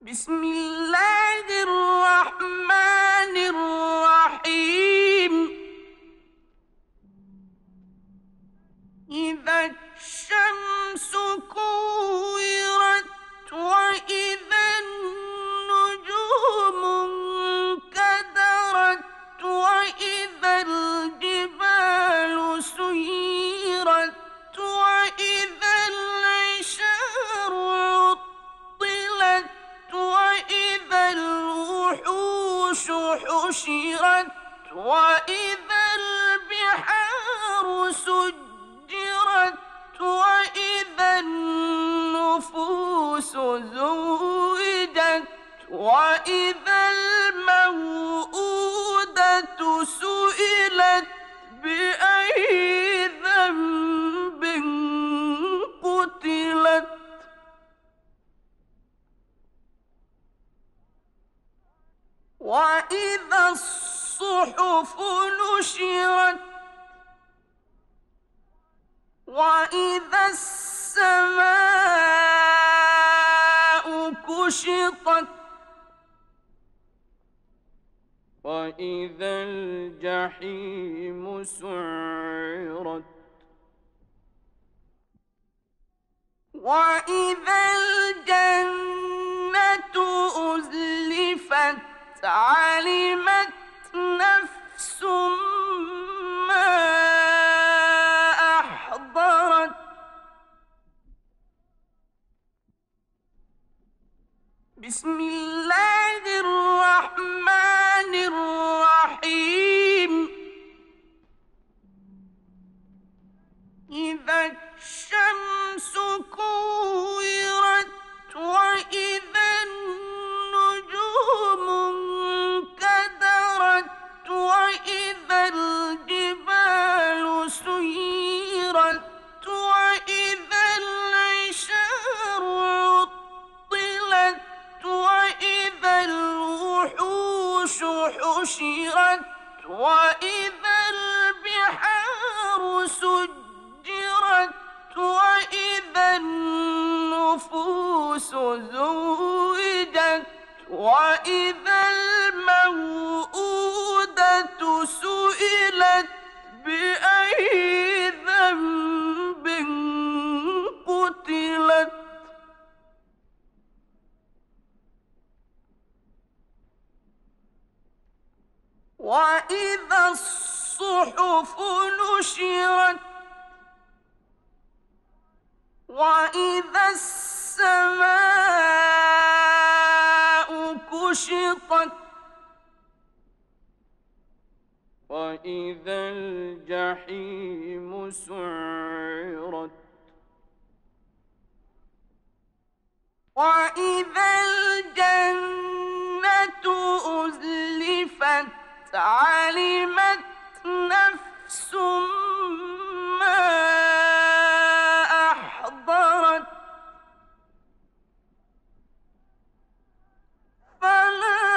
بسم الله الرحمن الرحيم. إذا الشمس كورت وإذا النجوم انكدرت وإذا الجبال سيرت وإذا العشار عطلت وإذا الوحوش حشرت وإذا البحار سجرت وإذا النفوس زوجت وإذا الموءودة سئلت بأي ذنب قتلت وإذا الصحف نشرت وإذا السماء كشطت وإذا الجحيم سعرت وإذا الجنة أزلفت علمت نفس ما أحضرت بسم الله الرحمن الرحيم. إذا الشمس كورت وإذا النجوم انكدرت وإذا الجبال سيرت وإذا العشار عطلت وإذا الوحوش حشرت وإذا البحار سجرت وإذا النفوس زوجت وإذا الموءودة سئلت بأي ذنب قتلت وإذا الصحف نشرت وإذا السماء كشطت وإذا الجحيم سعرت وإذا الجنة أزلفت علمت نفس ما أحضرت فلا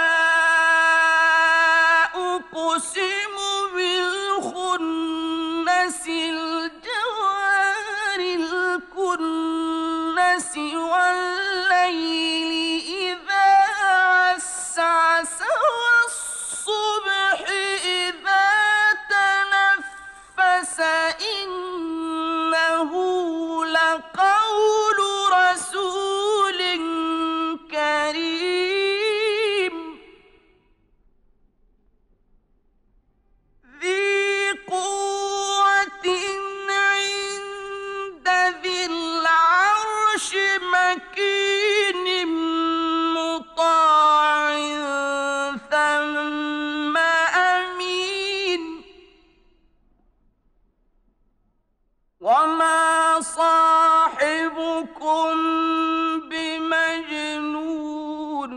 أقسم بالخنس الجوار الكنس والليل إذا عسعس والصبح إذا تنفس إنه لقول رسول كريم ذي قوة عند ذي العرش مكين مطاع ثم أمين وما صاحبكم بمجنون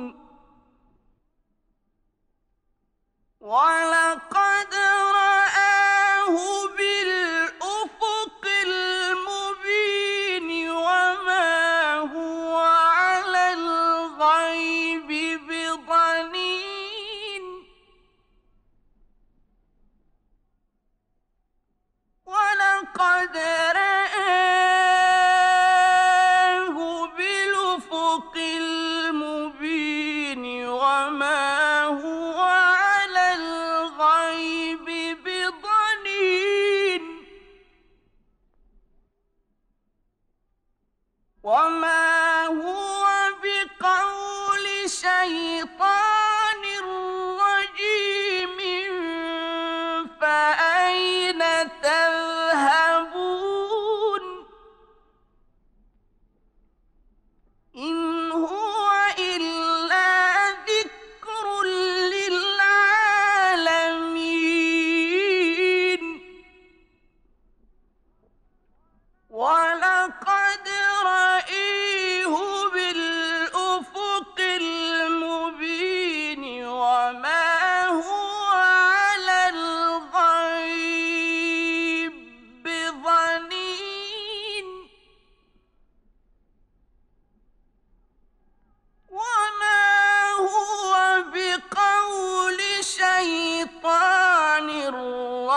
ولقد رآه بالأفق المبين وما هو على الغيب بضنين ولقد رآه بالأفق المبين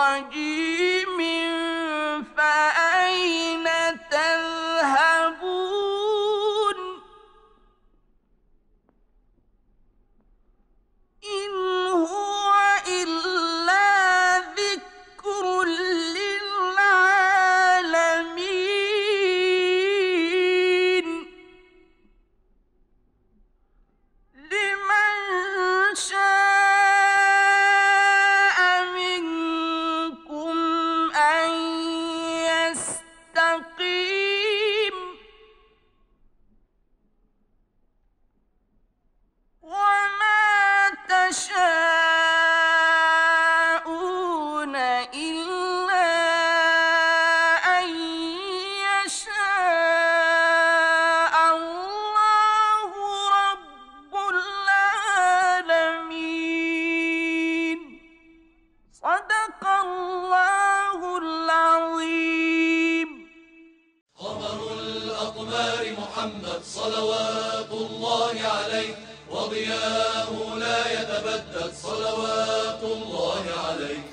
رجيم فأين تذهبون إن هو إلا ذكر للعالمين لمن شاء منكم أن يستقيم وما تشاءون إلا أن يشاء الله رب العالمين صدق الله العظيم. قمر الأقمار محمد صلوات الله عليه وضياءه لا يتبدد صلوات الله عليه.